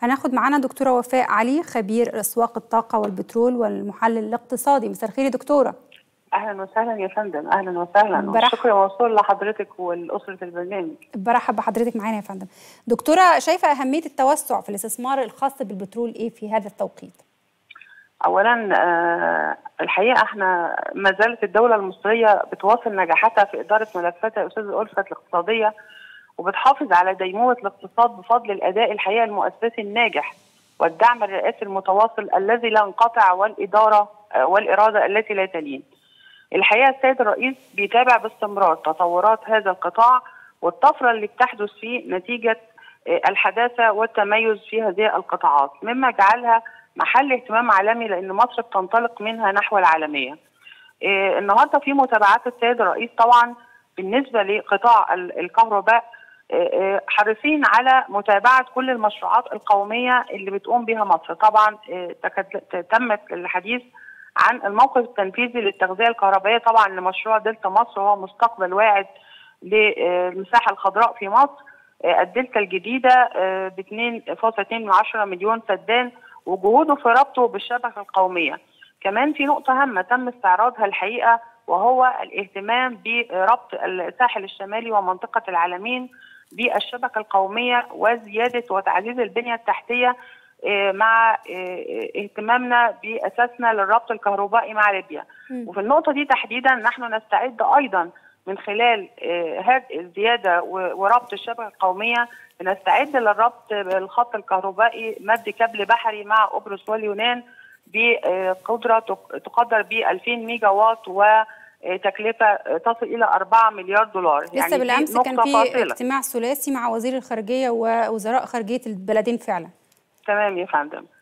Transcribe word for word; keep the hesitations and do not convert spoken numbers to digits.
هناخد معانا دكتورة وفاء علي، خبير أسواق الطاقة والبترول والمحلل الاقتصادي. مساء الخير يا دكتورة. اهلا وسهلا يا فندم. اهلا وسهلا، والشكر موصول لحضرتك والاسره البرنامج. برحب بحضرتك معانا يا فندم. دكتوره، شايفه اهميه التوسع في الاستثمار الخاص بالبترول ايه في هذا التوقيت؟ اولا آه الحقيقه احنا ما زالت الدوله المصريه بتواصل نجاحاتها في اداره ملفاتها يا استاذ ألفت الاقتصاديه، وبتحافظ على ديمومه الاقتصاد بفضل الاداء الحقيقه المؤسسي الناجح والدعم الرئاسي المتواصل الذي لا انقطع، والاداره آه والاراده التي لا تلين. الحقيقه السيد الرئيس بيتابع باستمرار تطورات هذا القطاع والطفره اللي بتحدث فيه نتيجه الحداثه والتميز في هذه القطاعات، مما جعلها محل اهتمام عالمي، لان مصر بتنطلق منها نحو العالميه. النهارده في متابعات السيد الرئيس طبعا بالنسبه لقطاع الكهرباء، حريصين على متابعه كل المشروعات القوميه اللي بتقوم بها مصر. طبعا تمت الحديث عن الموقف التنفيذي للتغذيه الكهربائيه طبعا لمشروع دلتا مصر، وهو مستقبل واعد للمساحه الخضراء في مصر. الدلتا الجديده ب اثنين فاصلة اثنين مليون فدان، وجهوده في ربطه بالشبكه القوميه. كمان في نقطه هامه تم استعراضها الحقيقه، وهو الاهتمام بربط الساحل الشمالي ومنطقه العلمين بالشبكه القوميه وزياده وتعزيز البنيه التحتيه، مع اهتمامنا باساسنا للربط الكهربائي مع ليبيا. وفي النقطه دي تحديدا نحن نستعد ايضا من خلال هذه الزياده وربط الشبكه القوميه، نستعد للربط بالخط الكهربائي مد كابل بحري مع قبرص واليونان بقدره تقدر ب ألفين ميجا واط وتكلفه تصل الى أربعة مليار دولار. لسه يعني بالامس كان في فاصلة. اجتماع ثلاثي مع وزير الخارجيه ووزراء خارجيه البلدين فعلا. تمام يا فندم.